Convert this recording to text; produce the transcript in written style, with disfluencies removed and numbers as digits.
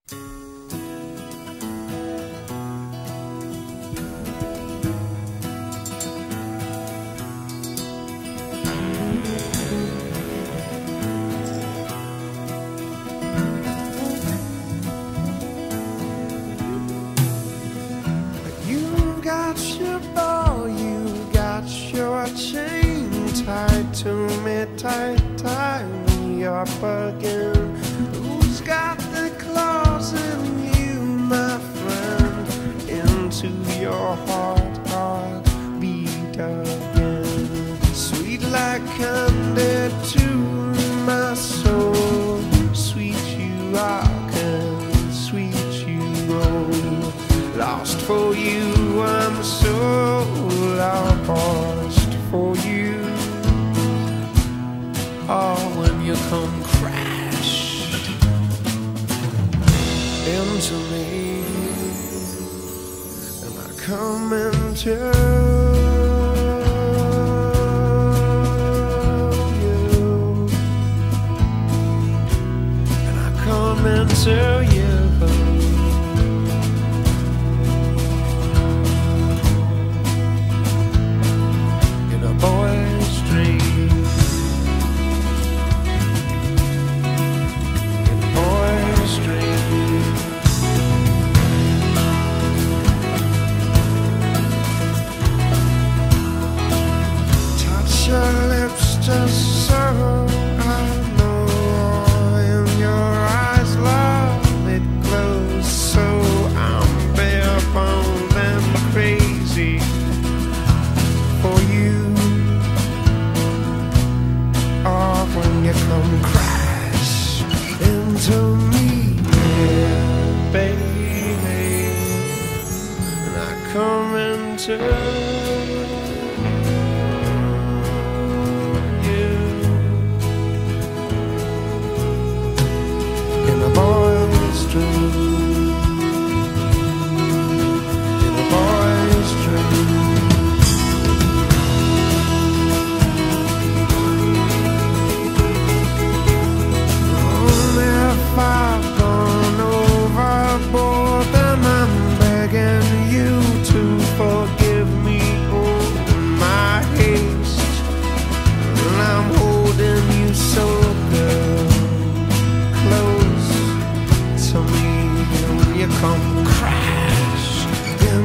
You got your ball, you got your chain tied to me, tie me up again. Who's got the claws in you, my friend? Into your heart beat again. Sweet like candy to my soul. Sweet you are, and sweet you roll. Lost for you, I'm so lost for you. Oh, when you come crash into me, and I come into you, and I come into you.